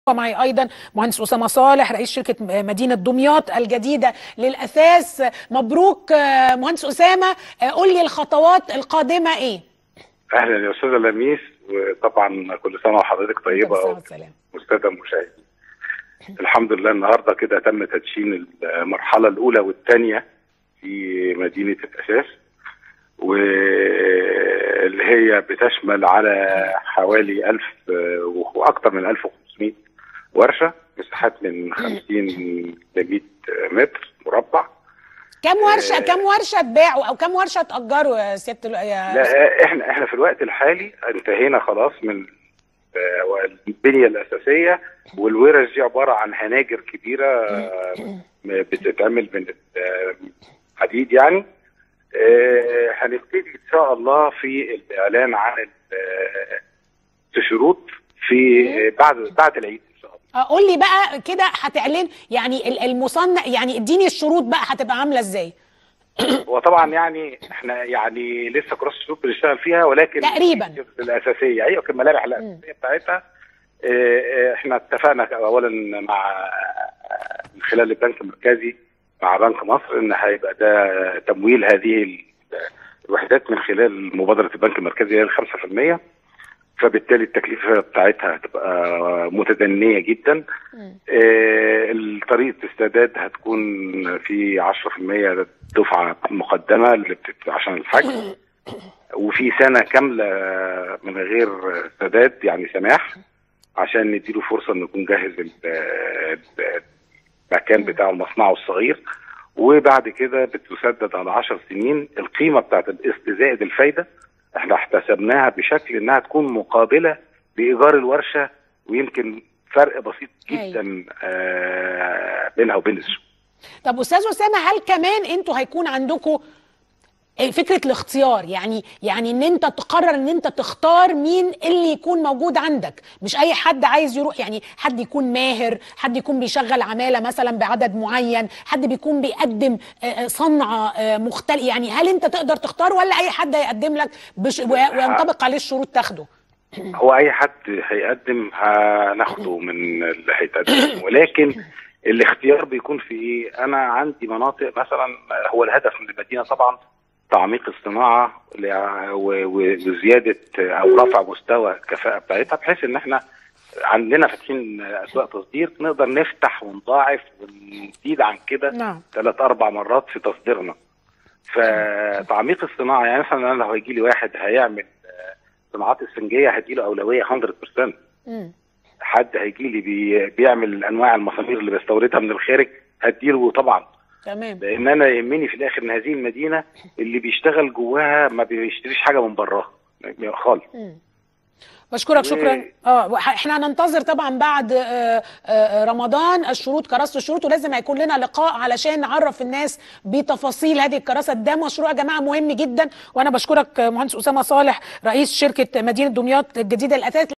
ومعي ايضا مهندس اسامه صالح رئيس شركه مدينه دمياط الجديده للاثاث. مبروك مهندس اسامه، قول لي الخطوات القادمه ايه؟ اهلا يا استاذه لميس، وطبعا كل سنه وحضرتك طيبه والساده المشاهدين. الحمد لله النهارده كده تم تدشين المرحله الاولى والثانيه في مدينه الاثاث، واللي هي بتشمل على حوالي 1000 واكثر من 1500 ورشه، مساحات من 50 ل 100 متر مربع. كم ورشه اتباعوا او كم ورشه اتاجروا يا سياده لا، احنا في الوقت الحالي انتهينا خلاص من البنيه الاساسيه، والورش دي عباره عن هناجر كبيره بتتعمل من الحديد يعني. هنبتدي ان شاء الله في الاعلان عن الشروط في بعد العيد ان شاء الله. قول لي بقى كده هتعلن يعني المصنع، يعني اديني الشروط بقى هتبقى عامله ازاي؟ وطبعا يعني احنا يعني لسه كراس الشروط بنشتغل فيها، ولكن تقريبا الاساسيه ايوه الملامح الاساسيه بتاعتها. احنا اتفقنا اولا من خلال البنك المركزي مع بنك مصر ان هيبقى ده تمويل هذه الوحدات من خلال مبادره البنك المركزي هي 5%، فبالتالي التكلفه بتاعتها هتبقى متدنيه جدا. طريقه السداد هتكون في 10% دفعه مقدمه عشان الحجز، وفي سنه كامله من غير سداد يعني سماح، عشان نديله فرصه انه يكون جاهز المكان بتاع المصنع الصغير. وبعد كده بتسدد على 10 سنين. القيمه بتاعت القسط زائد الفايده احنا احتسبناها بشكل انها تكون مقابله لايجار الورشه، ويمكن فرق بسيط جدا بينها وبين السوق. طب استاذ اسامه، هل كمان انتوا هيكون عندكم فكره الاختيار؟ يعني ان انت تقرر ان انت تختار مين اللي يكون موجود عندك، مش اي حد عايز يروح، يعني حد يكون ماهر، حد يكون بيشغل عماله مثلا بعدد معين، حد بيكون بيقدم صنعه مختلف. يعني هل انت تقدر تختار ولا اي حد هيقدم لك وينطبق عليه الشروط تاخده؟ هو اي حد هيقدم هناخده من اللي هيتقدم، ولكن الاختيار بيكون في ايه؟ انا عندي مناطق مثلا هو الهدف من المدينه طبعا تعميق الصناعه وزياده او رفع مستوى الكفاءه بتاعتها، بحيث ان احنا عندنا فاتحين اسواق تصدير نقدر نفتح ونضاعف ونزيد عن كده 3-4 مرات في تصديرنا. فتعميق الصناعه يعني مثلا انا لو هيجي لي واحد هيعمل صناعات السنجيه هدي له اولويه 100%. حد هيجي لي بيعمل انواع المسامير اللي بستوردها من الخارج هدي له طبعا. تمام. لان انا يهمني في الاخر ان هذه المدينه اللي بيشتغل جواها ما بيشتريش حاجه من براها خالص. بشكرك شكرا. احنا هننتظر طبعا بعد رمضان الشروط، كراسه الشروط، ولازم هيكون لنا لقاء علشان نعرف الناس بتفاصيل هذه الكراسه. ده مشروع يا جماعه مهم جدا، وانا بشكرك مهندس اسامه صالح رئيس شركه مدينه دمياط الجديده للاثاث.